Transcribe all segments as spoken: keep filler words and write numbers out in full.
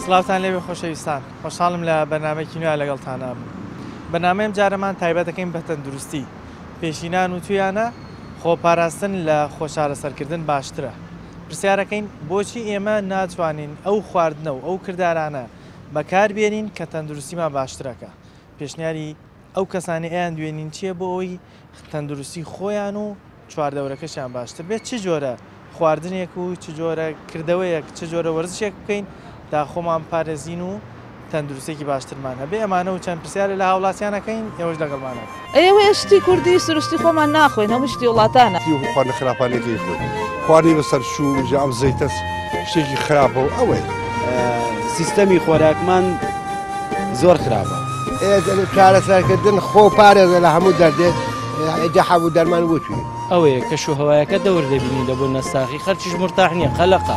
سڵاوتان لێوێ خۆشەویستان، خۆشحاڵم لە بەرنامەیەکی نوێ لەگەڵتانە بم. بەرنامەیەم جارەمان تایبەت دەکەین بە تەندروستی، پێشینان و تویانە خۆپاراستن لە خۆشارەسەرکردن باشترە. پرسیارەکەین بۆچی ئێمە ناتوانین ئەو خواردنە و ئەو کردارانە بەکاربێنین کە تەندروستیمان باشترەکە. پێشنیاری ئەو کەسانی ئەیان دوێنین چییە بۆ ئەوی تەندروستی خۆیان و چواردەورەکەشیان باشتر بێت؟ چ جۆرە خواردنێک و چ جۆرە کردەوەیەک چ جۆرە وەرزشێک بکەین تا خۆمان پارێزین و تەندروستێکی باشترمان هەبێ. ئەمانە و چەند پرسیارە لە هاوڵاتیانەکەین، ئێوەش لەگەڵمانە. ئێوە شتی کوردی سروشتی خۆمان ناخۆین، هەموو شتی وڵاتانە. خواردنە خراپانێکی خۆین، خواردنی بەسەر شوو ژام زەیتە شتێکی خراپە و ئەوەی سیستەمی خۆراکمان زۆر خراپە. چارەسەرکردن خۆ پارێزە لە هەموو دەردێت ئەجا حەبوو دەرمان وتوی ئەوەیە کە شوهەوایەکە دەور دەبینی لە بۆ نەساخی خەرچیش مرتاح نییە خەلەقە.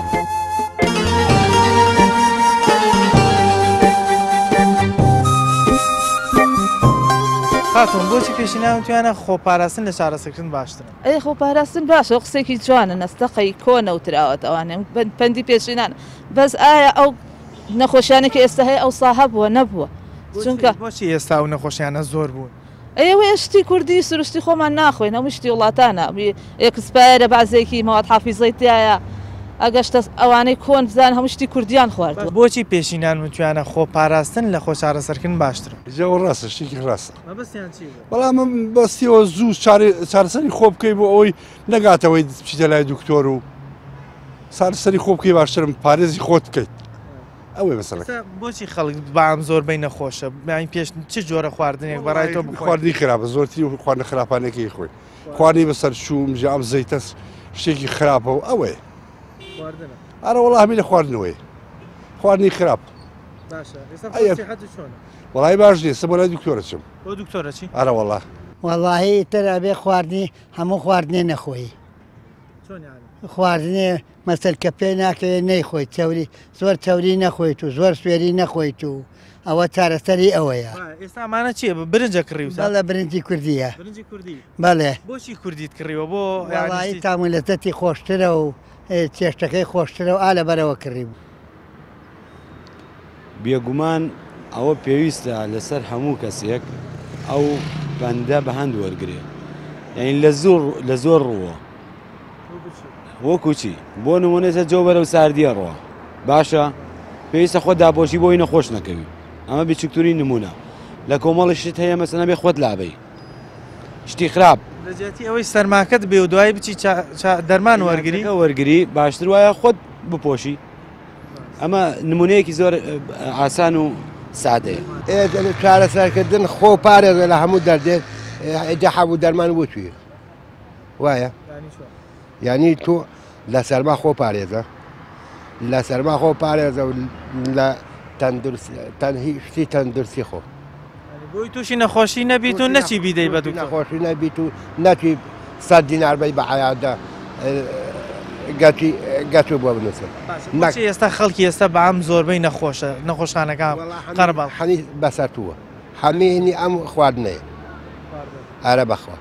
خاتون بۆچی پێشینان توانە خۆپاراستن لە چارەسەرکردن باشترە؟ ئەی خۆپاراستن باشە، قسێکی جوانە، نەستەقەی کۆنەوتراوەت ئەوانێ پەندی پێشینان. بەس ئایا ئەو نەخۆشیانێکی ئێستا هەیە ئەو ساها بووە نەبووە؟ چونکە بۆچی ئێستا و نەخۆشیانە زۆر بوون؟ ئێوە شتی کوردی سروشتی خۆمان ناخۆین، هەموو شتی وڵاتانە. ئێکسپایرە بازێکی مەواد حافیزەی تایە، ئەگەشتە ئەوانەی کۆن بزان هەموو شتی کوردیان خواردووە. بۆچی پێشینان وتوانە خۆپاراستن لە خۆشارەسەرکردن باشترە؟ جەوە ڕاستە، شتێکی ڕاستە. مەبەستیان چی؟ بەڵام من بەستیەوە زوو چارەسەری خۆ بکەی بۆ ئەوی نەگاتەوەی بچیتە لای دکتۆر و چارەسەری خۆ بکەی باشترم پارێزی خۆت بکەیت. ئەوەی مەسەلە. بۆچی خەڵک بەعام زۆربەی نەخۆشە؟ یانی پێش چ جۆرە خواردنێک بەڕای تۆ بخۆین؟ خواردنی خراپە، زۆرتری خواردنە خراپانێکی خۆی، خواردنی بەسەر شوو ژام زەیتە شتێکی خراپە و ئەوەیە. ئارە وەڵا هەمی لە خواردنەوەی خواردنی خراپ. وەڵای باش نیە، سە بۆ لای دکتۆرە چم. بۆ دکتۆرە چی؟ ئارە وەڵا وەڵاهی تر ئەبێ خواردنی هەموو خواردنێ نەخۆی. خواردنێ مەسەر کە پێی ناکەوێت نەیخۆیت، چاوری زۆر چاوری نەخۆیت و زۆر سوێری نەخۆیت و ئەوە چارەسەری ئەوەیە. ئێستامانە چییە؟ برنجە کڕیوە؟ بەڵێ برنجی کوردیە. برنجی کوردی؟ بەڵێ. بۆچی کوردیت کڕیوە؟ بۆ وەڵاهی تامولەتەتی خۆشترە و چێشتەکەی خۆشترە و ئا لەبەرەوە کڕی بوو. بێگومان ئەوە پێویستە لەسەر هەموو کەسێک ئەو بەندە بە هەند وەرگێ، یعنی لە زۆر لە زۆر ڕووە وەکو چی بۆ نمونێتە جۆ بەرەو ساردیە ڕۆ باشە، پێویستە خۆ دابۆشی بۆی نەخۆش نەکەوی. ئەمە بچکتوری نمونە لە کۆمەڵی شت هەیە مەسەنە بێ خۆت لابەی شتی خراپ لەجێتی ئەوەی سەرماکەت بێ و دوای بچی دەرمان وەرگری وەرگری باشتر وایە خۆت بپۆشی. ئەمە نمونەیەکی زۆر ئاسان و سادەیە. چارەسەرکردن خۆ پارێزە لە هەموو دەردێت ئەجا حەبوو دەرمان وتوی وایە؟ یعنی تۆ لە سەرما خۆ پارێزە، لە سەرما خۆ پارێزە و لە شتی تەندروستی خۆ. بۆی تووشی نەخۆشی نەبیت و نەچی بیدەی بە دوو نەخۆشی نەبیت و نەتوی سەد دیناربەی بە حەیاتدا گەچوو بۆ بنووسن. ئێستا خەڵکی ئێستا بەعام زۆربەی نەخۆشە، نەخۆشخانەکان قەرەباڵ هەنی بەسەر تووە، هەمینی ئەم خواردنەیە. ئارە بەخوا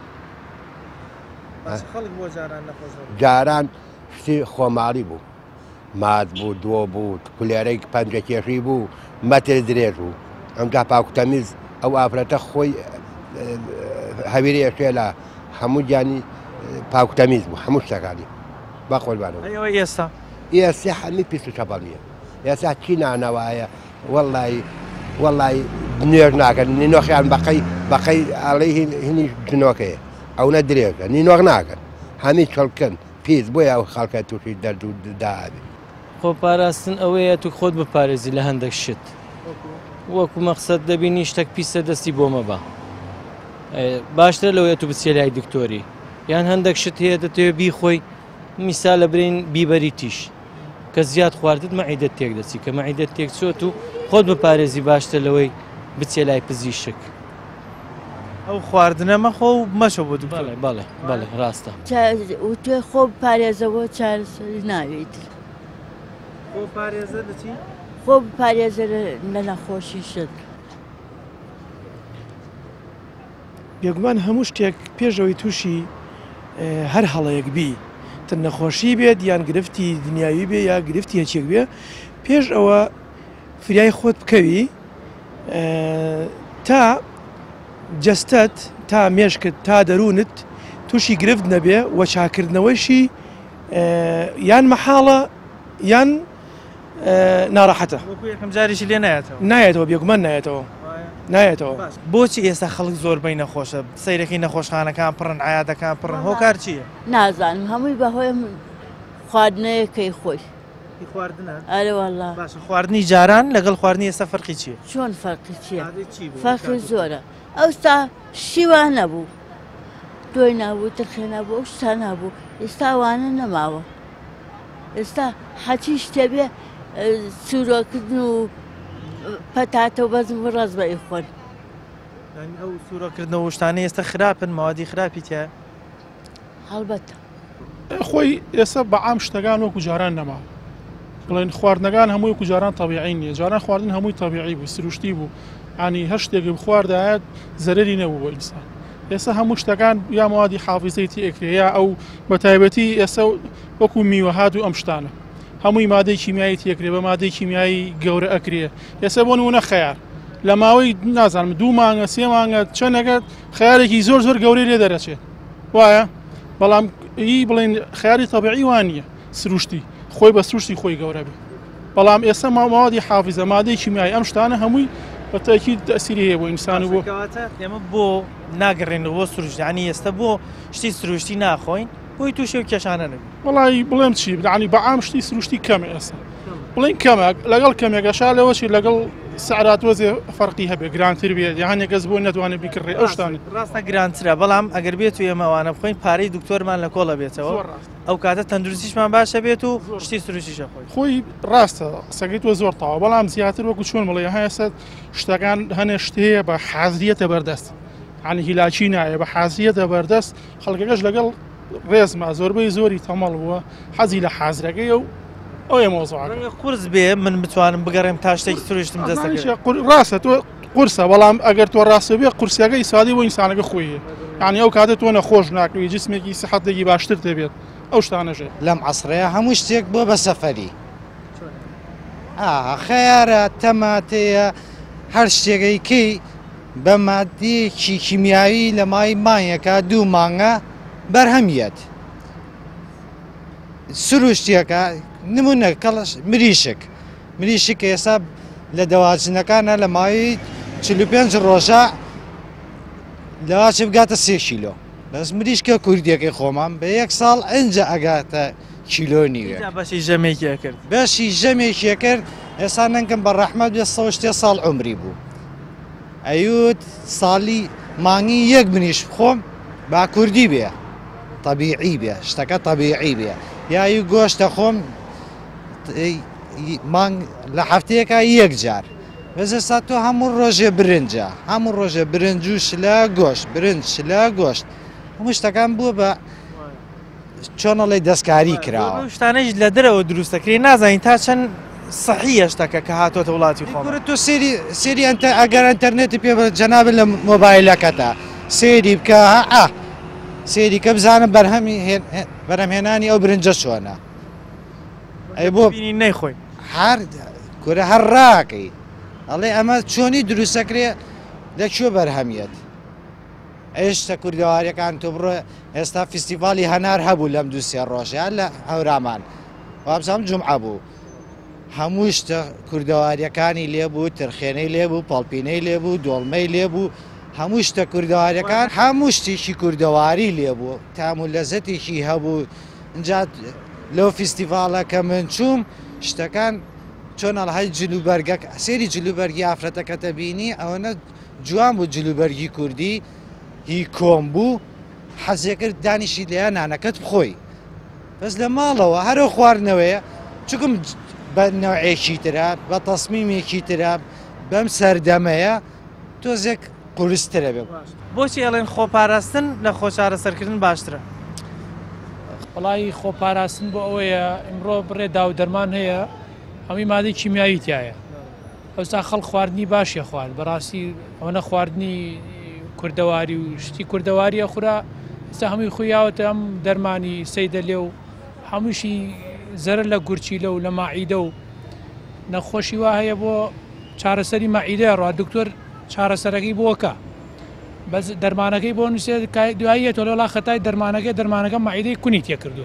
جاران شتی خۆماڵی بوو، مات بوو، دۆ بوو، کولێرەی پەنجە کێشی بوو، مەتر درێژ بوو. ئەمجا پاکوتەمیز ئەو ئافرەتە خۆی هەویری ئێشێ لە هەموو گیانی پاکوتەمیز بوو، هەموو شتەکانی با قوربانەوە. ئێستا ئێستا هەمی پیس و چەپەڵ نییە. ئێستا چی نانەوایە وەڵڵی وەڵڵی نوێژ ناکەن، نینۆخیان بەقەی بەقەی ئەڵەی هینی جنۆکەیە، ئەو نە درێژە، نینۆغ ناکەن، هەمی چڵکن پیس بۆیە ئەو خەڵکە تووشی دەرد و دابێ. خۆپاراستن ئەوەیە تو خۆت بپارێزی لە هەندێک شت، وەکو مەقسەد دەبینی شتێک پیسە دەستی بۆ مەبە، باشترە لەوەیە تو بچێ لای دکتۆری، یان هەندێک شت هەیە دەتەوێت بیخۆی، میسال لە برین بیبەری تیش کە زیاد خواردت مەعیدەت تێک دەچی، کە مەعیدەت تێک چۆت و خۆت بپارێزی باشتر لەوەی بچێ لای پزیشک. ئەو خواردنە مەخۆ و مەشە بۆ دکتۆر. بەڵێ بەڵێ ڕاستە. توێ خۆ پارێزەوە چارەسەری ناوێت. خۆ پارێزە دەچی؟ خۆ پارێزە لە نەخۆشی شت. بێگومان هەموو شتێک پێشەوەی تووشی هەر هەڵەیەک بی تر نەخۆشی بێت یان گرفتی دنیاوی بێ یا گرفتی هەچێک بێ، پێش ئەوە فریای خۆت بکەوی تا جەستەت تا مێشکت تا دەروونت تووشی گرفت نەبێ و چاکردنەوەشی یان مەحاڵە یان ناڕەحەتە جاریشی لێ نایەتەوە نایەتەوە بێگومان نایەتەوە نایەتەوە بۆچی ئێستا خەڵک زۆربەی نەخۆشە سەیرەکەی نەخۆشخانەکان پڕن عیادەکان پڕن هۆکار چییە؟ نازانم هەمووی بەهۆی خواردنەیەکەی خۆی ئەرە وەڵڵا باشە خواردنی جاران لەگەڵ خواردنی ئێستا فەرقی چییە؟ چۆن فەرقی چییە؟ فەرقی زۆرە ئەوستا شیوان نەبوو دۆی نابوو ترخێ نەبوو ئەو شتا نابوو ئێستا ئەوانە نەماوە ئێستا حەچی شتێ بێ سوورۆکردن و پەتاتە و بەزم و ڕەز بە ئیخۆن ئەو سوورۆکردنەوە شتانە ئێستا خراپن ماوەدی خراپی تیا هەڵبەتە خۆی ئێستا بەعام شتەکان وەکو جاران نەما بڵێن خواردنەکان هەمووی وەکو جاران تەبیعی نییە جاران خواردن هەمووی تەبیعی بوو سروشتی بوو ینی هەر شتێکی بخواردایەت زەرەری نەبوو بۆ ئینسان ئێستا هەموو شتەکان یا موادی حافیزەیتی ئەکرێ ئەو بە تایبەتی ئێستا وەکو میوەهات و ئەم شتانە هەمووی مادەی کیمیایی تێکرێ بە مادەی کیمیایی گەورە ئەکرێ ئێستا بۆ نمونە خەیار لە ماوەی نازانم دوو مانگە سێ مانگە چەندەکەت خەیارێکی زۆر زۆر گەورەی لێ دەرەچێت وایە بەڵام هی بڵێن خیاری تەبیعی وان نییە سروشتی خۆی بە سروشتی خۆی گەورە بێ بەڵام ئێستا ماوەدی حافیزە مادەی کیمیایی ئەم شتانە هەمووی بە تاکید تەسیری هەیە بۆ ئینسان و بۆ ئێمە بۆ ناگەڕێنەوە بۆ سروشتیانی ئێستا بۆ شتی سروشتی ناخۆین بۆی تووشێ و کێشانە نەبێت وڵی بڵێم چی بدانی بەعام شتی سروشتی کەمە ئێستا بڵین کەمێک لەگەڵ کەمێکەشا لەوەشی لەگەڵ سعرات وەزێ فەرقی هەبێ گرانتر بێت یان کەس بۆ نەتوانێت بیکڕێ ئەو شتانە ڕاستە گرانترە بەڵام ئەگەر بێت و ئێمەوانە بخۆین پارەی دکتۆرمان لە کۆڵە بێتەوە ئەو کاتە تەندروستیشمان باشە بێت و شتی سروشتیشە خۆی خۆی ڕاستە سەگەی تۆ زۆر تاوە بەڵام زیاتر وەکو چۆن بڵێ هەیەسە شتەکان هەنێ شتەیە بە حازریەتە بەردەست عنی هیلاچی نایە بە حازریەتە بەردەست خەڵکەکەش لەگەڵ ڕێزما زۆربەی زۆری تەمەڵ بووە حەزی لە حازرەکەی و ئەوێ مۆزوعەکە قورس بێ من بتوانم بگەڕێم تا شتێکی سروشتم دەستەکە ڕاستە تۆ قورسە بەڵام ئەگەر تۆ ڕاستە بێ قورسیەکەی سادی بۆ ئینسانەکە خۆیە یعنی ئەو کاتە تۆ نەخۆش ناکەوی جسمێکی سەحەتێکی باشتر دەبێت ئەو شتانەژێ لەم عەسرەیە هەموو شتێک بۆ بە سەفەری خەیارە تەماتەیە هەر شتێکەکەی بە مادەیەکی کیمیایی لە مای مانگێکە دوو مانگە بەرهەمیەت سروشتیەکە نمونە کەڵش مریشک مریشک ئێستا لە دەواچنەکانە لە ماوەی چل و پێنج ڕۆژە لەواچ بگاتە سێ کیلۆ بەس مریشکە کوردیەکەی خۆمان بە یەک ساڵ ئەنجە ئەگاتە کیلۆ نیوە بەشی ژەمێکیە کرد بەشی ژەمێکیە کرد ئێستا نەنکەم بە ڕەحمەت بێ سەوە شتێ ساڵ عمری بوو ئەیوت ساڵی مانگی یەک منیش بخۆم با کوردی بێ طبیعی بێ شتەکە طبیعی بێ یایی گۆشتە خۆم مانگ لە هەفتەیەکە یەک جار بەس ئێستا تۆ هەموو ڕۆژێ برنجە هەموو ڕۆژێ برنج و شلە گۆشت برنج شلە گۆشت هەموو شتەکان بووە بە چۆنەڵی دەستکاری کراوە شتانەش لە دەرەوە دروستەکرێ نازانین تا چەند سەحیە شتەکە کە هاتۆتە وڵاتی خۆم تۆ سێری سێری ئەگەر ئەتەرنێتی پێ جەناب لە مۆبایلەکەتە سێری بکە ئا سێری کە بزانم بەرهەمی بەرهەمهێنانی ئەو برنجە چۆنە ئەی بۆ نەیخۆی هەر کورە هەر ڕاکەی ئەڵێ ئەمە چۆنی دروستەکرێ لەکوێ بەرهەمیەت ئێشتا کوردەواریەکان تۆ بڕۆ ئێستا فیستیڤالی هەنار هەبوو لەم دوو سێ ڕۆژیان لە هەورامان وابزانم جومعە بوو هەموو شتە کوردەواریەکانی لێبوو ترخێنەی لێبوو پاڵپینەی لێبوو دۆڵمەی لێبوو هەموو شتە کوردەواریەکان هەموو شتێکی کوردەواری لێبوو تام و لەزەتێکی هەبوو اینجا لەو فیستیڤالە کە من چووم شتەکان چۆن ئەڵهای جلوبەرگەک سێری جلوبەرگی ئافرەتەکەتە بینی ئەوەنە جوان بوو جلوبەرگی کوردی هی کۆم بوو حەزێکرد دانیشی لێە نانەکەت بخۆی بەس لە ماڵەوە هەرە خواردنەوەیە چکم بە نەوعێکی ترە بە تەسمیمێکی ترە بەم سەردەمەیە تۆزێک قورسترە بێ بۆچی ئەڵێن خۆپاراستن لە خۆچارەسەرکردن باشترە وڵی خۆپاراستن بۆ ئەوەیە ئەمڕۆ بڕێ داو دەرمان هەیە ئەوی مادەی کیمیایی تایە ئەوستا خەڵک خواردنی باشیە خوارد بەڕاستی ئەوەنە خواردنی کوردەواری و شتی کوردەواریە خورا ئێستا هەمووی خویاوەتە ئەم دەرمانی سەیدە لێ و هەمووشی زەرە لە گورچی لە و لە ماعیدە و نەخۆشی وا هەیە بۆ چارەسەری مەعیدە ڕوا دکتۆر چارەسەرەکەی بۆکە بەس دەرمانەکەی بۆ نووسێت دواییە تۆ لەوڵا خەتای دەرمانەکە دەرمانەکە مەعیدەی کونی تێکردو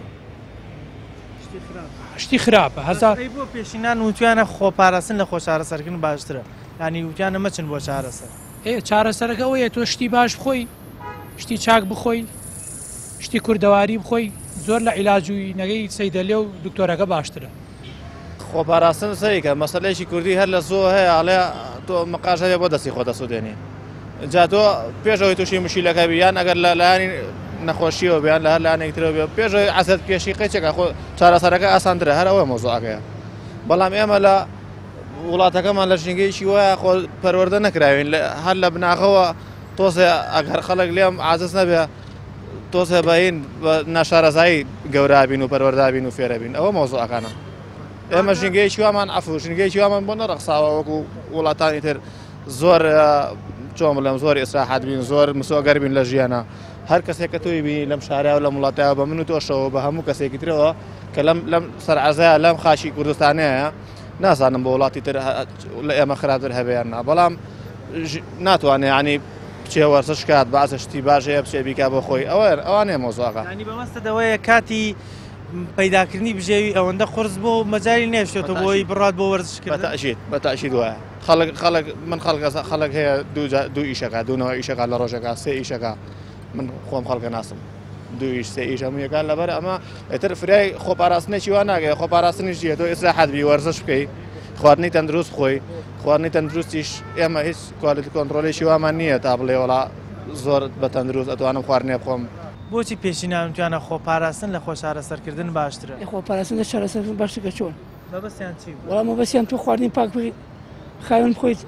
شتی خراپە هەزار بۆ پێشینان وتیانە خۆپاراستن لە خۆ چارەسەرکردن باشترە ینی وتیانە مەچن بۆ چارەسەر ئێ چارەسەرەکە ئەوەیە تۆ شتی باش بخۆی شتی چاک بخۆی شتی کوردەواری بخۆی زۆر لە عیلاجوی نەگەی سەیدەلێ و دکتۆرەکە باشترە خۆپاراستن سەریکە مەسەلەیەکی کوردی هەر لە زۆ هەیە ئاڵێ تۆ مەقاژ هەیە بۆ دەستی خۆ دەسوودێنی جا تۆ پێشەوەی تووشی مشیلەکە بیان ئەگەر لە لایانی نەخۆشیەوە بیان لە هەر لایەنێکترەوە بێ پێشەوەی عەسەت پێشی قەچێکە خۆ چارەسەرەکە ئاسانترە هەر ئەوە مۆزوعەکەیە بەڵام ئێمە لە وڵاتەکەمان لە ژنگەیەکی وایە خۆ پەروەردە نەکراوین هەر لە بناغەوە تۆزێ ئەگەر خەڵک لێم عاجز نەبێ تۆزێ بەین ناشارەزایی گەورابین و پەروەردابین و فێرەبین ئەوە مۆزوعەکانە ئێمە ژنگەیەکی وامان عەفو ژنگەیەکی وامان بۆ نەڕەخساوە وەکو وڵاتانی تر زۆر چۆن بڵێم زۆر ئیسراحەت بین زۆر مسۆگەر بین لە ژیانە هەر کەسێک کە تۆی بینی لەم شارە و لە وڵاتایەوە بە من و تۆشەوە بە هەموو کەسێکی ترەوە کە لەم سەرعەزایە لەم خاشی کوردستانەیە نازانم بە وڵاتی تر لە ئێمە خراپتر هەبێیان نا بەڵام ناتوانێت ینی بچێ وەرزش کات بەعزە شتی باشەیە بچێ بیکا بۆ خۆی ئەوە ئەوانەیە مۆزوعەکە ینی بەمەستەدەوەیە کاتی پەیداکردنی بژێوی ئەوەندە قرس بۆ مەجای نێشێتەوە بۆی بڕات بۆ وەرزشکردن بەتەشید بەتەشید وایە خەڵک خەڵک من خەڵک خەڵک هەیە دوو ئیشەکە دوونەوە ئیشەکە لە ڕۆژەکە سێ ئیشەکە من خۆم خەڵکە ناسم دوو ئیش سێ ئیش هەموویەکان لەبەر ئەمە ئێتر فرای خۆپاراستنێکی وا ناگەێ خۆپاراستنیش جێ تۆ ئیسراحەت بی وەرزش بکەی خواردنی تەندروست خۆی خواردنی تەندروستیش ئێمە هیچ کوالیتی کۆنتڕۆلێکی وامان نییە تا بڵێ وڵا زۆر بە تەندروست ئەتوانم خواردنێ بخۆم بۆچی پێشینان توانە خۆپاراستن لە خۆ چارەسەرکردن باشترە خۆپاراستن لە چارەسەرکردن باشترە چۆن بەبەستیان چی وەڵام مەبەستیان تۆ خواردنی پاک بکەیت خاوێن بخۆیت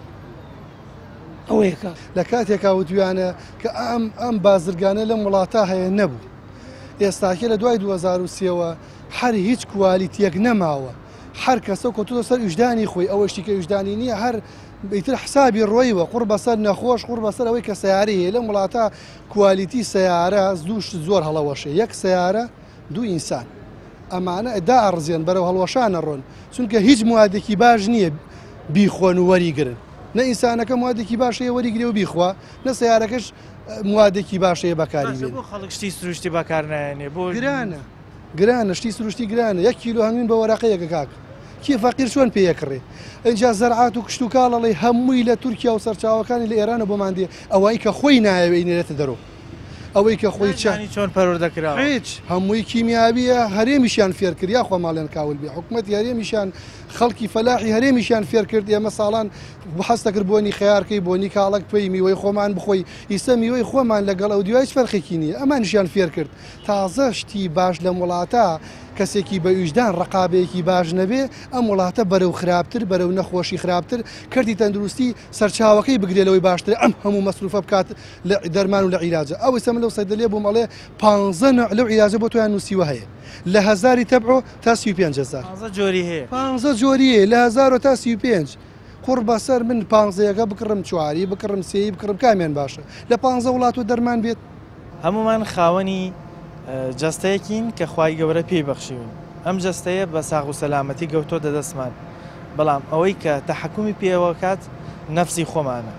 ئەوەیەکە لە کاتێکا وتویانە کە ئەم ئەم بازرگانە لەم وڵاتە هەیە نەبوو ئێستاکە لە دوای دوو هەزار و سێەوە هەر هیچ کوالیتیەک نەماوە هەر کەسە کۆتوتە سەر وجدانی خۆی ئەوەشتی کە وجدانی نییە هەر بیتر حسابی ڕۆیوە قوڕ بەسەر نەخۆش قوڕ بەسەر ئەوەی کە سیارەیە لەم وڵاتە کوالیتی سیارە دووش زۆر هەڵەوەشە یەک سیارە دوو ئینسان ئەمانە ئەدا ئەڕزیێن بەرەو هەڵوەشانە ڕۆن چونکە هیچ موادێکی باش نییە بیخۆن و وەریگرن نە ئینسانەکە موادێکی باشەیە وەریگرێ و بیخوا نە سیارەکەش موادێکی باشەیە بەکاری بێن خەڵک شتی سروشتی بەکارنایێنێ بۆ گرانە گرانە شتی سروشتی گرانە یەک کیلو هەنگوین بە وەرەقەیەکە کاک کی فەقیر چۆن پێیەکڕێ ئەجا زەرعات و کشت و کاڵەڵی هەمووی لە تورکیا و سەرچاوەکانی لە ئێرانە بۆمان دێ ئەوەی کە خۆی نایەوێ نێرێتە دەرۆ ئەوەی کە خۆی چانی چۆن پەروەردەکرا هیچ هەمووی کیمیابیە هەرێمیشیان فێر کرد یا خۆ ماڵێن کاول بێ حکوومەتی هەرێمیشان خەڵکی فەلاحی هەرێمیشیان فێر کرد ئێمە ساڵان بەحەستە کرد بۆنی خەیارکەی بۆنی کاڵک پێی میوەی خۆمان بخۆی ئیسە میوەی خۆمان لەگەڵ ئەو دیوای فەرقێکی نییە ئەمانیشیان فێر کرد تازە شتی باش لەم وڵاتە کەسێکی بە ویژدان ڕقابەیەکی باش نەبێ ئەم وڵاتە بەرەو خراپتر بەرەو نەخۆشی خراپتر کردی تەندروستی سەرچاوەکەی بگرێلەوەی باشتر ئەم هەموو مەسروفە بکات لە دەرمان و لە عیلاجە ئەوەی سەم لەو سەدەلێ بووم ئەڵێ پانزە نوع لەو عیلاجە بۆ تۆیان نووسیوە هەیە لە هەزاری تەبع تا سی و پێنج هەزار جۆری هەیە پانزە جۆریە لە هەزار تا سی و پێنج قوڕ بەسەر من پانزەیەەکە بکڕم چواری بکڕم سێی بکڕم کامیان باشە لە پانزە وڵات و دەرمان بێت هەمومان خاوەنی جەستەیەکین کە خوای گەورە پێی بەخشیون ئەم جەستەیە بە ساغ و سەلامەتی گەوتۆ دەدەستمان بەڵام ئەوەی کە تەحکومی پێوە کات نەفسی خۆمانە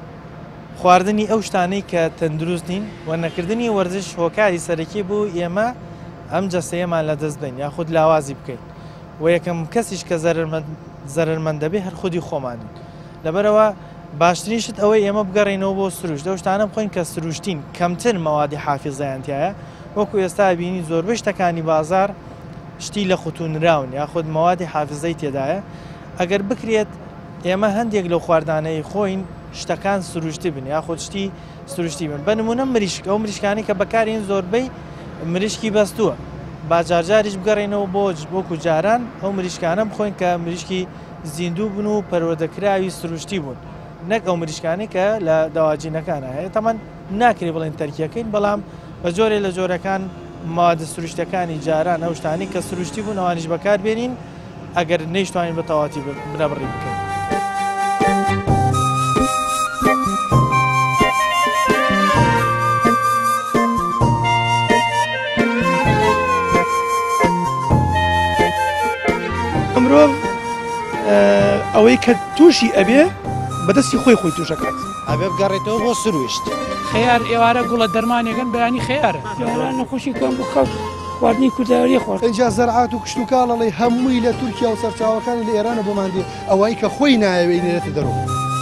خواردنی ئەو شتانەی کە تەندروست نین و نەکردنی وەرزش هۆکاری سەرەکی بوو ئێمە ئەم جەستەیەمان لە دەست بین یاخود لاوازی بکەین و یەکەم کەسیش کە زەرمەند دەبێ هەر خودی خۆمانین لەبەرەوە باشترین شت ئەوەی ئێمە بگەڕێنەوە بۆ سروشت دە شتانە بخۆین کە سروشتین کەمتر مەوادی حافیزایانتیایە وەکو ئێستا بینی زۆربەی شتەکانی بازار شتی لە خوتونراون یاخود مەوادی حافزەی تێدایە ئەگەر بکرێت ئێمە هەندێک لەو خواردانەی خۆین شتەکان سروشتی بن یاخود شتی سروشتی بن بە نمونە مریشک ئەو مریشکانی کە بەکارین زۆربەی مریشکی بەستووە باجارجاریش بگەڕێنەوە بۆ بۆکو جاران ئەو مریشکانە بخۆین کە مریشکی زیندوو بن و پەروەردەکراوی سروشتی بوون نەک ئەو مریشکانی کە لە داواجینەکانە هەیە تەمان ناکرێ بڵێن تەرکیەکەین بەڵام بە جۆرێ لە جۆرەکان مادە سروشتەکانی جاران ئەو شتانی کە سروشتی بوون ئەوانیش بەکار بێنین ئەگەر نەیشتوانین بە تەواتی بنەبڕی بکەین. مرۆڤ ئەوەی کە تووشی ئەبێ بەدەستی خۆی خۆی تووشەکات ئەبێ بگەڕێتەوە بۆ سروشت خەیار ئێوارە گوڵە دەرمانێکن بەیانی خەیارە نەخۆشی کۆم بۆ خەڵک خواردنی کورداوەری خۆر اینجا زەرعات و کشت و کاڵەڵی هەمووی لە تورکیا و سەرچاوەکانی لە ئێرانە بۆمان دێ ئەوەی کە خۆی نایەوێ نێرێتە دەرەوە.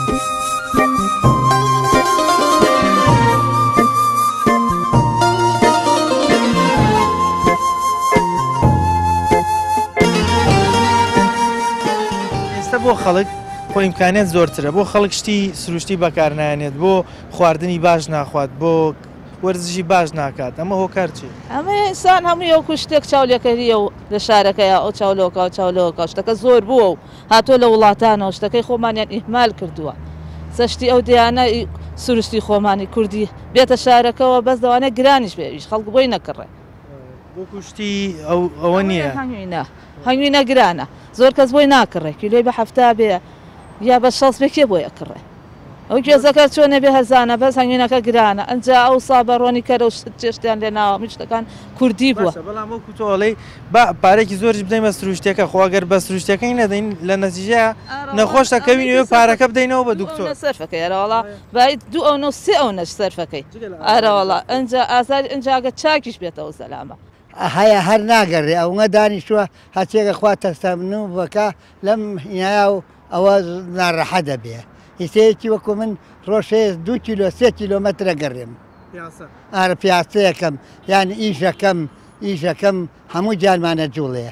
ئێستا بۆ خەڵک خۆ ئیمکانیت زۆرترە بۆ خەڵک شتی سروشتی بەکارنایێنێت بۆ خواردنی باش ناخوات بۆ وەرزشی باش ناکات ئەمە هۆکار چی؟ ئەمە ئینسان هەموو ئەو شتێک چاولەکەریە و لە شارەکەیە ئەو چاولۆکە و چاولۆکە شتەکە زۆر بووە و هاتۆ لە وڵاتانەوە شتەکەی خۆمانیان ئیهمال کردووە سەشتی ئەو دیانە سروشتی خۆمانی کوردی بێتە شارەکەەوە بەس دەوانێت گرانیش بێویش خەڵک بۆی نەکڕێ بۆ کوشتی ئەوە نییە هەنگوینە هەنگوینە گرانە زۆر کەس بۆی ناکڕێ کیلۆی بە هەفتا بێ یا بە شەڵ بێکێ بۆی ئەکڕێ ئەو گوێزەکە چۆنە بێ هەرزانە بەس هەنگوینەکە گرانە ئەنج ئەو سابەڕۆنی کەرە و چێشتیان لێ ناوە میشتەکان کوردی بووە بەڵام وەکو تۆڵەی پارێکی زۆرش بدەین بە سروشتێکە خواگەر بە سروشتەکەی نەدەین لە نەتیجە نەخۆشەکەوینەوە پارەکە بدەینەوە بە دوکتۆر سەرفەکەی ئەرەوەڵا باید دوو ئەو نۆ سێ ئەو نەش سەرفەکەی ئەرەوەڵا ئەنجا ئازاری ئەنجاگە چاکیش بێتەوە سەلامە هەیە هەر ناگەڕێ ئەوە دانیشتووە هەچێکە خوا تەستەمن و بەکە لەم هینایا و ئەوە ناڕەحە دەبێ هیچەیەکی وەکو من ڕۆژەیە دوو کیلۆ سێ کیلۆمەترە گەڕێم ئارە پیاسەیەکەم یان ئیشەکەم ئیشەکەم هەموو جانمانە جوڵەیە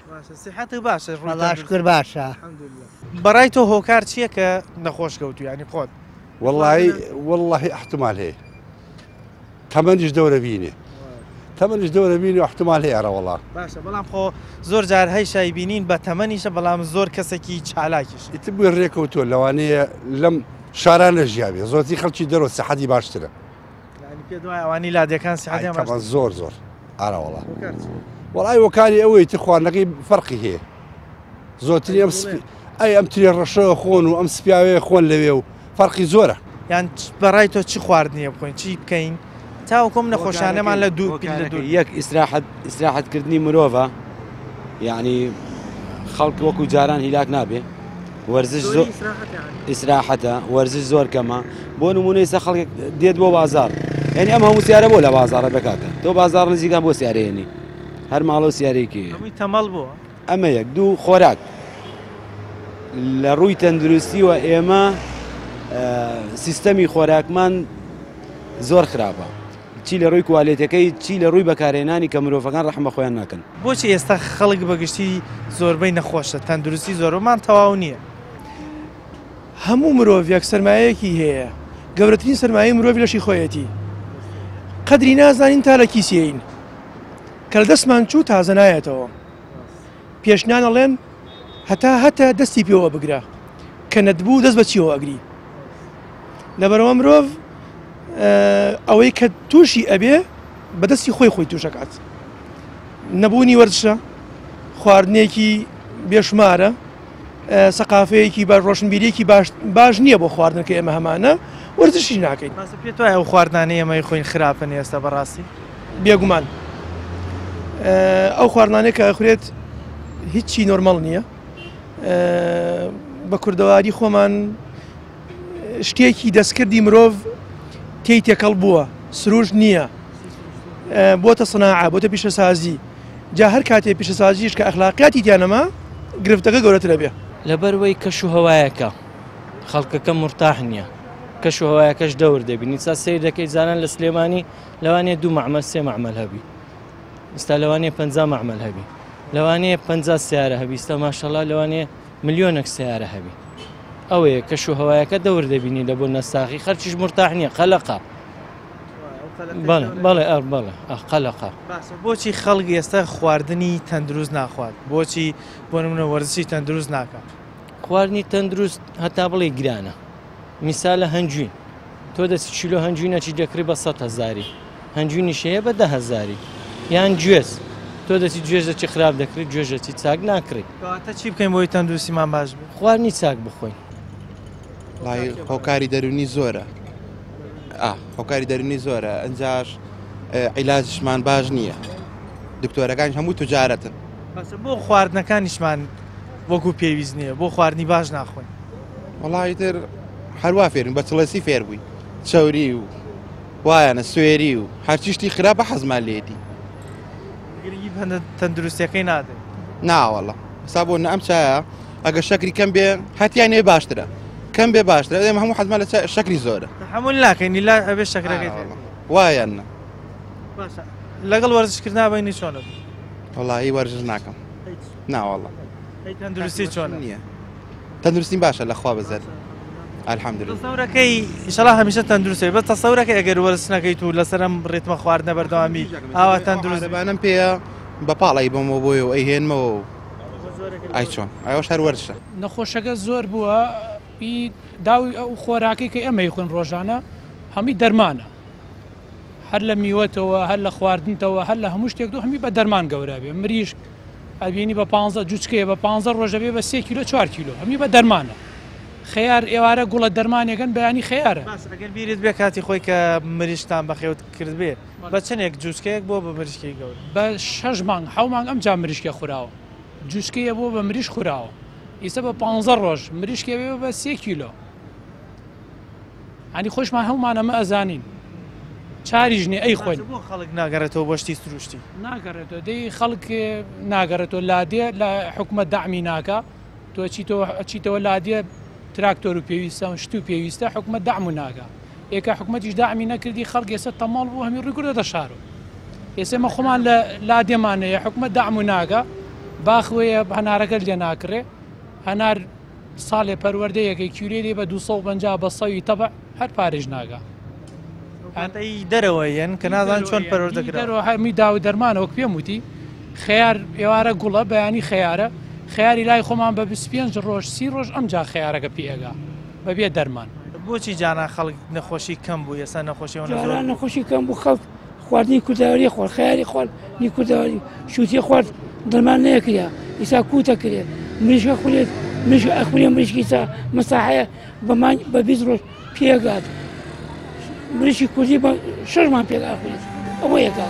باشە باشە بەڕای تۆ هۆکار چییە کە نەخۆش کەوتو ینی خۆت والله والله احتمال هەیە تەمەنیش دەورە بینێ تەمەنیش دەورە بینی و احتمال هەیە ئەرەوەڵا باشە بەڵام خۆ زۆر جار هەی شای بینین بە تەمەنیشە بەڵام زۆر کەسێکی چالاکیش ئیتر بووی ڕێکەوتووە لەوانەیە لەم شارانە ژیاوێ زۆرتی خەڵکی دەرەوە سەحەتی باشترە پێ دوای ئەوانی لادەکان سیحەتیان زۆر زۆر ئارەوەڵا وەڵای وەکاری ئەوەی تر خواردنەکەی فەرقی هەیە زۆرتری ئەم ئەی ئەم ترێ ڕەشەوە خۆن و ئەم سپیاوەیە خۆن لەوێ و فەرقی زۆرە یان بەڕای تۆ چی خواردنیە بخۆین چی بکەین تاوەکۆم نەخۆشانەمان لە دوو یەک ئیسراحەتکردنی مرۆڤە یعنی خەڵک وەکو جاران هیلاک نابێ وەرزش زۆر ئیسراحەتە وەرزش زۆر کەمە بۆ نمونەی سە خەڵک دێت بۆ بازار یعنی ئەم هەموو سیارە بۆ لە بازارە دەکاتە تۆ بازار نزیکان بۆ سیارەیەنی هەر ماڵە و سیارێکی تەمەڵ بووە ئەمە یەک دوو خۆراک لە ڕووی تەندروستیوە ئێمە سیستەمی خۆراکمان زۆر خراپە چی لە ڕووی کوالێتەکەی چی لە ڕووی بەکارهێنانی کە مرۆڤەکان ڕەحمە خۆیان ناکەن بۆچی ئێستا خەڵک بەگشتی زۆربەی نەخۆشە تەندروستی زۆرمان تەواو نییە هەموو مرۆڤێک سەرمایەکی هەیە گەورەترین سەرمایە مرۆڤ لەشی خۆیەتی قەدری نازانین تا لە کیسێین کە لە دەستمان چوو تازە نایەتەوە پێشنان ئەڵێن هەتا هەتا دەستی پێوە بگرە کە نەتبوو دەست بە چیەوە ئەگری لەبەرەوە مرۆڤ ئەوەی کە تووشی ئەبێ بەدەستی خۆی خۆی تووشەکات نەبوونی وەرزشە خواردنێکی بێشمارە سەقافەیەکی باش ڕۆشنبیریەکی باش نییە بۆ خواردنەکە ئێمە هەمانە وەرزشی ناکەین پێت وایە ئەو خواردانەی ئێمەی خۆین خراپن ئێستا بەڕاستی بێگومان ئەو خواردانەیە کە ئەخورێت هیچی نۆرمەڵ نییە بە کوردەواری خۆمان شتێکی دەستکردی مرۆڤ تێی تێکەڵ بووە سروش نییە بۆتە سناعە بۆتە پیشەسازی جا هەر کاتێ پیشەسازیش کە ئەخلاقیاتی تیانەما گرفتەکە گەورەترە بێ لەبەرەوەی کەش و هەوایەکە خەڵکەکە مرتاح نییە کەش و هەوایەکەش دەور دەبینی سا سیر دەکەی زانان لە سلێمانی لەوانەیە دوو مەعمەل سێ مەعمەل هەبی ئێستا لەوانەیە پەنجا مەعمەل هەبی لەوانەیە پەنجا سیارە هەبی ئێستا ماشەڵڵا لەوانەیە ملیۆنێک سیارە هەبی ئەوەیە کەش و هەوایەکە دەور دەبینی لە بۆ نەساخی خەرچیش مرتاح نییە قەلەقە بەڵێ بەڵێ ئەر بەڵێ قەلەقە بۆچی خەڵک ئێستا خواردنی تەندروست ناخوات بۆچی بۆ نمونە وەرزشی تەندروست ناکات خواردنی تەندروست هەتا بڵێ گرانە میسالە هەنجوین تۆ دەچی کیلۆ هەنجوینەکی دەکڕی بە سەد هەزاری هەنجوینیش هەیە بە ده هەزاری یان گوێز تۆ دەچی گوێژەکی خراپ دەکڕی گوێژەکی چاک ناکڕی کەواتە چی بکەین بۆی تەندروستیمان باش بێت خواردنی چاک بخۆین لای هۆکاری دەرونی زۆرە هۆکاری دەرونی زۆرە ئەنجاش عیلاجشمان باش نییە دکتۆرەکان هەموو توجارەتن بۆ خواردنەکانیشمان وەکو پێویست نییە بۆ خواردنی باش ناخۆین وڵی تر هەروە فێرن بە چڵەسی فێر بووی چەوری و وایەنە سوێری و هەرچیشتی خراپە حەزمان لێتی گرنگی هەندە تەندروستیەکەی نادەین ناوەڵە سا بۆ نە ئەم چایە ئەگەر شەکری کەم بێ هەتیان نێ باشترە کەم بێ باشترە ئێمە هەموو حەزمان لە شەکری زۆرە هەموو ناکەینی لا ئەبێ شەکرەکەی وایەنە لەگەڵ وەرزشکردنا بینی چۆنە وڵی وەرزش ناکەم ناوەڵە تەندروستی چۆنە نییە تەندروستیم باشە لە خوا بەزەر الحەمدلله تەسەورەکەی ئینشەڵا هەمیشە تەندروستێ بە تەسەورەکەی ئەگەر وەرز نەکەیت و لەسەرم ڕێتمە خواردنە بەردەوامی ئاوا تەندروستبانم پێە بە پاڵی بۆمەوە بۆی و ئەیهێنمەوە ئای چۆن ئایوەش هەر وەرزشە نەخۆشەکە زۆر بووە داوی ئەو خۆراکی کە ئەمەی خوێن ڕۆژانە هەمی دەرمانە هەر لە میوەتەوە هەر لە خواردنتەوە هەر لە هەموو شتێک دو هەمی بە دەرمان گەورە بێ مریش ئەبینی بە پ جوچکەیە بە پ ڕۆژە بێ بە سێ کیلۆ چوار کیلۆ هەمی بە دەرمانە خەیار ئێوارە گوڵە دەرمانێکن بەیانی خەیارە ئەگەر بیرت بێ کاتی خۆی کە مریشتان بەخێوت کرد بێ بە چەندێک جوچکەیەک بۆ بە مریشکی گەور بە شەش مانگ حەو مانگ ئەم جا مریشکە خوراوە جوچکەیە بۆ بە مریش خوراوە ئیسە بە پ ڕۆژ مریشکێ بێ بە سێ کیلۆ ئەنی خۆشمان هەمومان ئەمە ئەزانین چاریژنێ ئەی خۆین خەڵک ناگەڕێتەوە بۆشتی سروشتی ناگەڕێتەوە دەی خەڵک ناگەڕێتەوە لادێ لە حکومەت داعمی ناکە تۆ چیتەوە لادێ تراکتۆر و پێویستە شت و پێویستە حکومەت داعم و ناکە ئێکە حکومەتیش داعمی نەکردی خەڵک ئێستا تەماڵ بوو هەمی ڕوویکردە دەشارۆ ئێسێمە خۆمان لە لادێمانەیە حکومەت داعم و ناکە باخوەیە هەنارەکە لێ ناکرێ هەنار ساڵێ پەروەردەیەکەی کیورێ بە دوو سەد و پەنجا بە سەوی تەبع هەر پارێژ ناگا دەرەوە یەن کە نازان چۆن پەروەردەکرێتەوە هەرمی داوی دەرمانەوە پێم وتی خەیار ئێوارە گوڵە بەیانی خەیارە خیاری لای خۆمان بە بیست و پێنج ڕۆژ سی ڕۆژ ئەم جا خەیارەکە پێگا بەبێ دەرمان بۆچی جانا خەڵک نەخۆشی کەم بوو ئێستا نەخۆشیەوە نەخۆشی کەم بوو خەڵک خواردنی کورداوەری خوارد خەیاری خواردنی کورداوەری شووتی خوارد دەرمان نەیەکریا ئیسا کوتە کرێ مریشکە خولێت مریشک ئەخولێ مریشکی ئیسا مەساحەیە بەمان بە بیست ڕۆژ پێگات مریشکی کوردی بە شەشمان پێگا خوێت ئەوە یەکات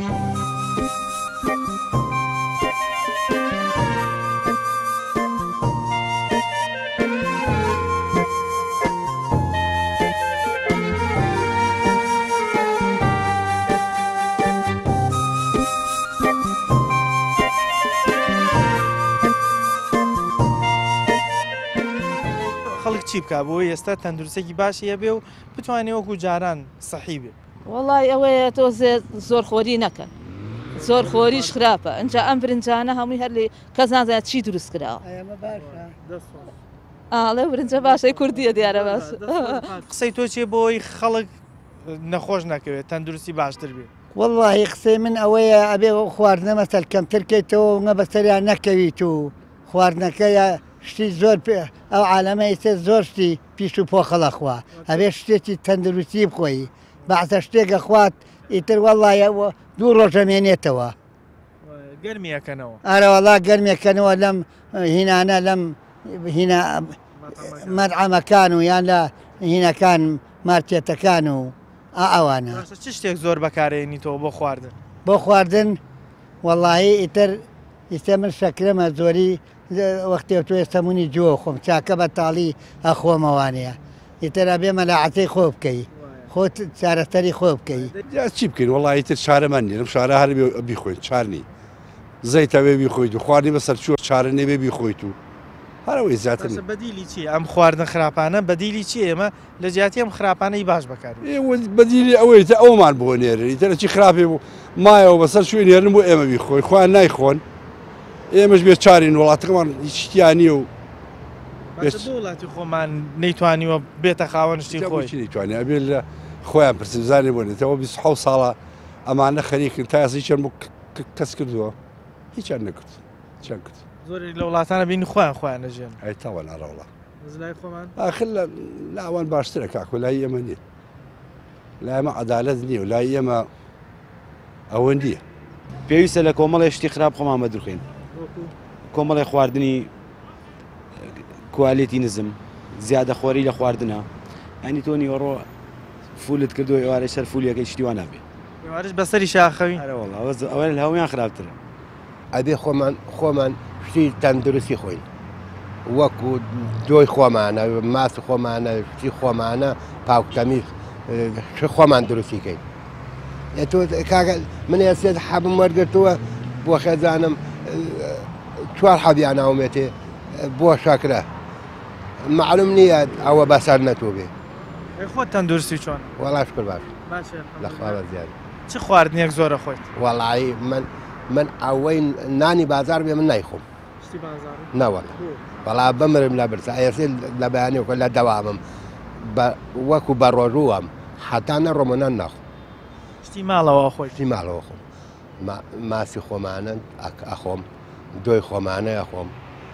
خەڵک چی بکە بۆی ئێستا تەندروستێکی باشی هەبێ و بتوانێت وەکو جاران سەحی بێ وڵی ئەوەیە تۆ زۆر خۆری نەکەن زۆر خۆریش خراپە ئەجا ئەم برنجانە هەمووی هەر لێ کەس نازانێت چی دروست کراوە ئاڵێ برنجە باشەی کوردیە دیارە باش قسەی تۆ چێ بۆی خەڵک نەخۆش نەکەوێت تەندروستی باشتر بێت والله قسەی من ئەوەیە ئەبێ خواردنە مەسەل کەمتر کەیتەوە نە بەسەریان نەکەویت و خواردنەکەیە شتی زۆر ئەو عالەمە ئیسێ زۆر شتی پیش و پۆخەڵە خوا ئەبێ شتێکی تەندروستی بخۆی بەعسە شتێکە خوات ئیتر وەڵایە دوو ڕۆژەمێنێتەوە گەرمیەکەنەوە ئارەوەڵا گەرمێکەنەوە لەم هینانە لەم مەرعەمەکان و یان لە هینەکان مارکێتەکان و ئەوانە چ شتێک زۆر بەکارێنیتەوە بۆ خواردن بۆ خواردن وەڵایی ئیتر ئیسێ من شەکرەمە زۆری وەختێ تۆ ئێستەمونی جۆ خۆم چاکە بە تاڵی ئەخۆمەوانەیە ئیترە بێ مەلاعەتەی خۆ بکەی خۆت چارەسەری خۆ بکەی چی بکەین وڵی تر چارەمان نیرم شارە هەر بیخۆین چارنی زەیتەوێ بیخۆیت و خواردنی بەسەر چوە چارە نێبێ بیخۆیت و هەرەوەی زیاتر بەدیلی چی ئەم خواردن خراپانە بەدیلی چی ئێمە لە جیاتی ئەم خراپانەی باش بەکار بەدیلی ئەوەی تە ئەومان بۆ نێرن تەرە چی خراپێ بوو مایەوە بەسەر شوێن نێرن بۆ ئێمە بیخۆی خۆیان نایخۆن ئێمەش بێ چارین وڵاتەکەمان هیچیانی و وڵاتی خۆمان نەیتوانیوە بێتە خاوەنشتی خۆی نەیتوانانی ئەبێ لە خۆیان پرسیزانێ بۆنێتەوە بیست و حەوت ساڵە ئەمانە خەریکن تا یاسی چەند بۆ کەس کردووە هیچیان نەکرد چەند کرد زۆری لە وڵاتانە بینی خۆیان خۆیان نەژێن ئەی تاوە ناڕەوڵە خۆمان ئاخر لە لاوان باشترە کاکو لای ئێمە نییە لای ئێمە عەدالەت نییە و لای ئێمە ئەوە نییە پێویستە لە کۆمەڵی شتی خراپ خۆمان بەدروخین کۆمەڵی خواردنی کوالێتی نزم زیادە خۆری لە خواردنە ئەنی تۆنی ئەوڕۆ فولت کردو ئێوارە سەر فولیەکەی شتیوان نابێ ئێوارش بەسەری شاخەوی ئەوە لە هەمویان خراپترە ئەبێ خۆمان خۆمان شتی تەندروستی خۆین وەکو دۆی خۆمانە ماسی خۆمانە شتی خۆمانە پاوکتەمیز خۆمان دروستیکەین تۆ من ئێسێت حەبم وەرگرتووە بۆ خێزانم چوار حەبیان ناومێتێ بۆ شاکرە معلوم نییە ئەوە بەسەر نەتوو بێ خۆت تەندروستی چۆن وەڵاش کرد باش لەخوا زیاد چ خواردنیەک زۆرە خۆیت وەڵایی من من ئەوەی نانی بازار بێ من نایخۆم نەوەڵ وەڵا بمرم لە برسا ئێسێ لە بەیانێکە لە دەوامم وەکو بە ڕۆژووەم حتا نەڕۆمەنە نەخۆ شتی ماڵەوە خۆی شتی ماڵەوە خۆم ماسی خۆمانە ئەخۆم دۆی خۆمانە ئەخۆم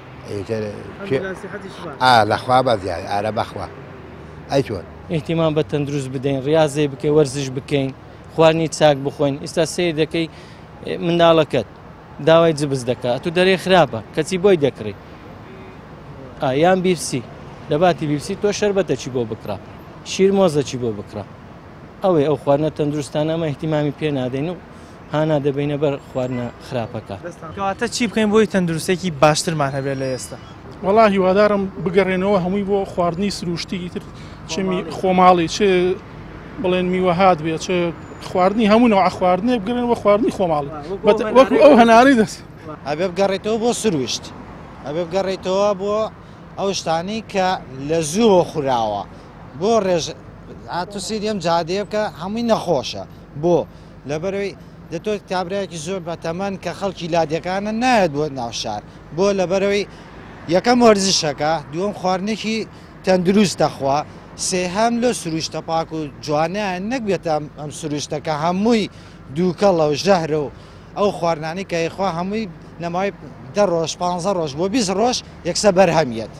لەخوا بە زیاد ئارە بەخوا ئەی چۆن احتیمان بە تەندروست بدەین ڕاضێ بکەین وەرزش بکەین خواردنی چاک بخۆین ئێستا سیر دەکەی منداڵەکەت داوای جبز دەکات تو دەرێ خراپە کەچی بۆی دەکڕی یان بیرسی لە باتی بیرسی تۆ شەربەتەچی بۆ بکڕا شیر مۆزەچی بۆ بکڕا ئەوەی ئەو خواردنە تەندروستانە ئەمە احتیمامی پێ نادەین و هانا دەبینە بەر خواردنە خراپەکە کەواتە چی بکەین بۆی تەندروستێکی باشترمان هەبێت لە ئێستا وەڵا هیوادارم بگەڕێنەوە هەمووی بۆ خواردنی سروشتی تر چمی خۆماڵی چ بڵێن میوەهات بێت چ خواردنی هەموو نەوە خواردنێ بگەڕێنەوە خواردنی خۆماڵی وەکو ئەو هەناری دەست ئەبێ بگەڕێتەوە بۆ سروشت ئەبێ بگەڕێتەوە بۆ ئەو شتانی کە لە زوو خوراوە بۆ ڕێژ ئاتوسی دێم جادێ بکە هەمووی نەخۆشە بۆ لەبەرەوەی دەتۆت کابراایەکی زۆر بەتەمەن کە خەڵکی لادیەکانە نایەت بۆ ناو شار بۆ لەبەرەوەی یەکەم وەرزشەکە دووەم خواردنێکی تەندروست دەخوا سێهەم لە سروشتە پاک و جوانیان نەکبێتە ئەم سروشتەکە هەمووی دووکەڵە و ژەهرە و ئەو خواردنانی کە یخوا هەمووی نەمای دە ڕۆژ پانزە ڕۆژ بۆ بیست ڕۆژ یەکسە بەرهەمیەت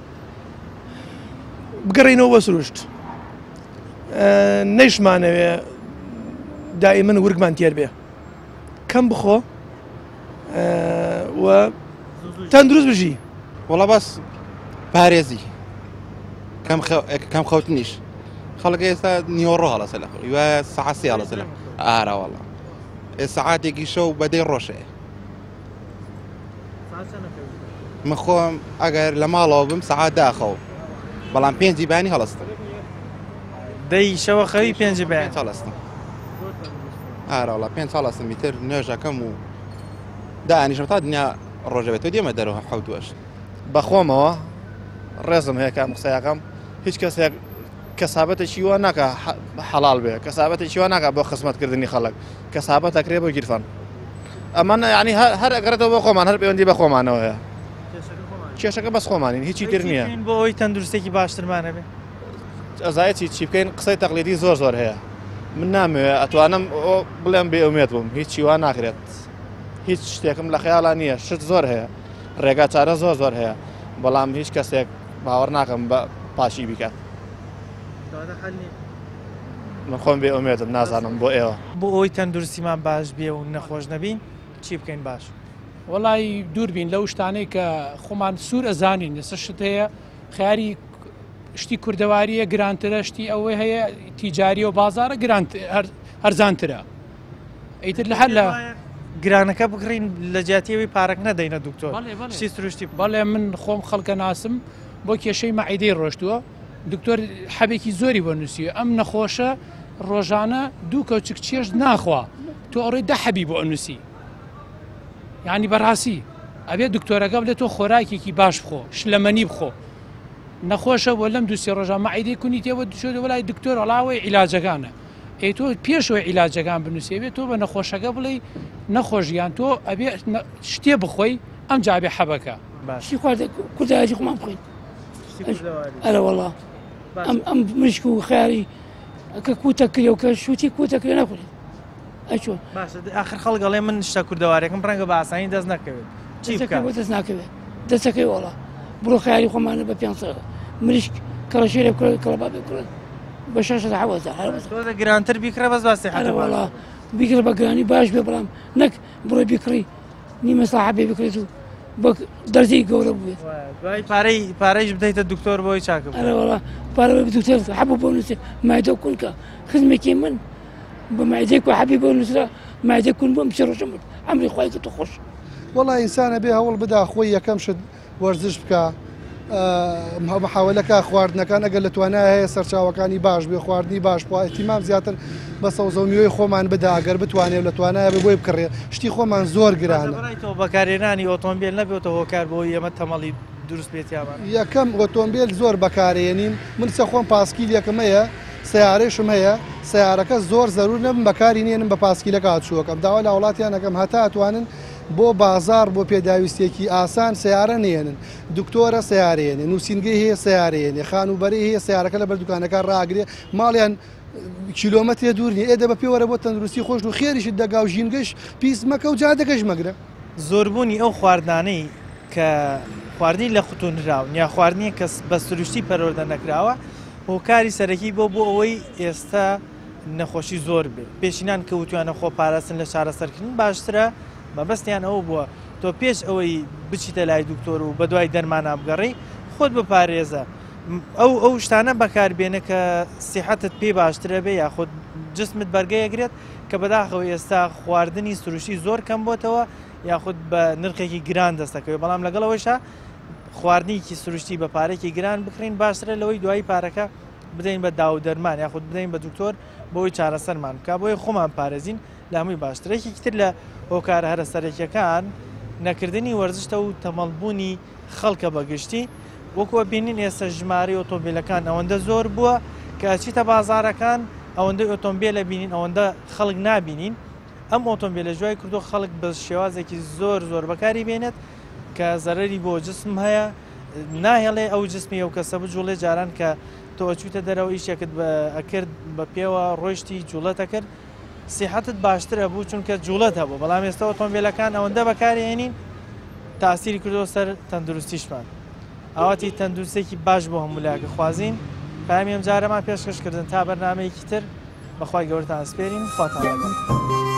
بگەڕێنەوە بە سروشت نەیشمانەوێ دائیمەن ورگمان تێر بێ کەم بخۆ و تەندروست بژی وەڵا باس پارێزی کەم خەوتنیش خەڵک ئێستا نیوەڕۆ هەڵەسە لە خۆی وایە سەعاسی هەڵەسە لە ئارا وەڵا ئێ سەعاتێکی شەو بەدەی ڕۆژەیە من خۆم ئەگەر لە ماڵەوە بم سەعات داخەوە بەڵام پێنجی بانی هەڵەستم دەی شەوە خەوی پێنجی بە هەڵەستم ئاراوڵا پێنج هەڵەستم میتر نوێژەکەم و دائنیشم تا دنیا ڕۆژەوێت دێمە دەرەوە حەوت دوێژ بەخۆمەوە ڕێزم هەیە کام قسەیەکەم هیچ کەسێک کەسابەتێکی وا ناکە حەڵال بێ کەسابەتێکی وا ناکە بۆ خزمەتکردنی خەڵک کەسابەت ئەکرێ بۆ گیرفان ئەمانە یعنی هەر ئەگەرێتەوە بۆ خۆمان هەر پەیوەندی بە خۆمانەوە هەیە کێشەکە بەس خۆمانین هیچی تر نییە بۆ ئەوی تەندروستێکی باشترمانە بێ ئەزایەتی چی بکەین قسەی تەقلیدی زۆر زۆر هەیە من نامەوێت ئەتوانم بڵێم بێ ئومێت بووم هیچی وا ناکرێت هیچ شتێکم لە خەیاڵان نییە شت زۆر هەیە ڕێگا چارە زۆر زۆر هەیە بەڵام هیچ کەسێک باوەڕ ناکەم بە پاشی بکات من خۆم بێ ئومێتم نازانم بۆ ئێوە بۆ ئەوی تەندروستیمان باش بێ و نەخۆش نەبین چی بکەین باش وەڵی دووربین لەو شتانەی کە خۆمان سوور ئەزانین لەسەر شت هەیە خیاری شتی کوردەواریە گرانترە شتی ئەوەی هەیە تیجاری و بازارە هەرزانترە ئەیتر لە هەر لە گرانەکە بکڕین لە جیاتیەوەی پارەک نەدەینە دکتۆر شتی سروشتی بەڵێ من خۆم خەڵکە ناسم بۆ کێشەی مەعیدەی ڕۆشتووە دکتۆر حەبێکی زۆری بۆ نووسیە ئەم نەخۆشە ڕۆژانە دوو کەوچک چێش ناخوا تۆ ئەوڕێ دە حەبی بۆ ئەنووسی یعنی بەڕاستی ئەبێ دکتۆرەکە بڵێت تۆ خۆراکێکی باش بخۆ شلەمەنی بخۆ نەخۆشە بۆ لەم دووسێ ڕۆژە مەعیدەی کونی تێوە دوشێت وەلای دکتۆر ئەڵاوی عیلاجەکانە ئەی تۆ پێشەوەی عیلاجەکان بنووسێ بێت تۆ بە نەخۆشەکە بڵێ نەخۆشیان تۆ ئەبێ شتێ بخۆی ئەم جابێ حەبەکە کوردایەتی خۆمان بخۆین ئەرە وەڵا ئەم مشک و خیاری کە کوتە کرێ و کە شووتی کوتە کرێ نەخورێت ئەچۆ آخر خەڵگەڵێ من شتە کوردەوارێکم ڕەنگە بە ئاسانی دەست نەکەوێت دەست ناکەوێت دەستەکەی وەڵا بڕۆ خیاری خۆمانە بە پێ مریشک کەڕەشێرە بکڕێت کەڵەبا بکڕێت بە شەش حەوەزە گرانتر بیکرە بەس باسی وەڵا بیکرە بە گرانی باش بێ بەڵام نەک بڕۆ بیکڕی نیمە ساحەبێ بکرێت و بە دەرزی گەورە بێت دوای پارەی پارەیش بدەیتە دکتۆر بۆی چاکە ئەرە وەڵا پارە دکتۆر حەبوو بۆ نووسێ مایدە کونکە خزمێکی من بە مایدێک و حەبی بۆ نووسرا مایدە کون بۆم پێ ڕۆژە مرد ئەمری خوای کە تۆ خۆش وەڵا ئینسانە بێ هەوڵ بدا خۆی یەکەم شت وەرزش بکە محاولەکە خواردنەکان ئەگەر لە توانای هەیە سەرچاوەکانی باش بێ خواردنی باش بۆ ئەتیمام زیاتر بە سەوزەمیۆی خۆمان بدا ئەگەر بتوانێت لە توانایە بە بۆی بکڕێ شتی خۆمان زۆر گرانە بەکارێنانی ئۆتۆمبیل نەبێتە هۆکار بۆی ئێمە تەمەڵی دروست بێتیامان یەکەم ئۆتۆمبیل زۆر بەکارێنین من چە خۆم پاسکیلێکم هەیە سیارەشم هەیە سیارەکە زۆر زەرور نەبم بەکاری نێنم بە پاسکیلەکە هاتووەکەم داوا لە وڵاتیانەکەم هەتا ئەتوانن بۆ بازار بۆ پێداویستێکی ئاسان سیارە نێنن دکتۆرە سیارێنێ نووسینگەی هەیە سیارێنێ خانوبەری هەیە سیارەکە لە بەردوکانەکە ڕاگرێ ماڵیان کیلۆمەترێ دوور نیە ئێدە بە پێوەرە بۆ تەندروستی خۆش و خێریشت دەگا و ژینگەش پیس مەکە و جادەگەش مەگرە زۆربوونی ئەو خواردانەی کە خواردنی لە قوتونراو یا خواردنی کەس بە سروشتی پەروەردە نەکراوە هۆکاری سەرەکی بۆ بۆ ئەوەی ئێستا نەخۆشی زۆر بێت پێشینان کەوتوانە خۆ پاراستن لە چارەسەرکردن باشترە بەبەستیان ئەوە بووە تۆ پێش ئەوەی بچیتە لای دکتۆر و بە دوای دەرمانە بگەڕی خۆت بپارێزە ئەو ئەو شتانە بەکاربێنە کە سیحەتت پێی باشترە بێ یاخود جسمت بەرگەیەگرێت کە بەداخەوە ئێستا خواردنی سروشتی زۆر کەم بۆتەوە یاخود بە نرخێکی گران دەستەکەوێت بەڵام لەگەڵەوەیشە خواردنیکی سروشتی بە پارێکی گران بکرین باشترە لەوەی دوایی پارەکە بدەین بە داو دەرمان یاخود بدەین بە دکتۆر بۆی چارەسەرمان بکە بۆی خۆمان پارێزین لە هەمووی باشترێکی تر لە هۆکارە هەرە سەرەکیەکان نەکردنی وەرزشتە و تەمەڵبوونی خەڵکە بەگشتی وەکووە بینین ئێستا ژمارە ئۆتۆمبیلەکان ئەوەندە زۆر بووە کە چیتە بازارەکان ئەوەندە ئۆتۆمبیلە بینین ئەوەندە خەڵک نابینین ئەم ئۆتۆمبیلە ژوای کردو خەڵک بە شێوازێکی زۆر زۆر بەکاری بێنێت کە زەرەری بۆ جسم هەیە ناهێڵێ ئەو جسمی ئەو کەسە بجوڵێ جاران کە تۆ چوتە دەرەوە ئیشێکت ئەکرد بە پێوە ڕۆیشتی جوڵەتە کرد سیحەتت باشترە بوو چونکە جوڵەت هەبوو بەڵام ئێستا ئۆتۆمبیلەکان ئەوەندە بەکارهێنین تاسیری کردەوە سەر تەندروستیشمان ئاواتی تەندروستێکی باش بۆ هەموو لاکە خوازین پامی ئەم جارەمان پێشکەشکردن تا بەرنامەیەکی تر بەخوای گەورەتان سپێرین خواتان لەگەڵ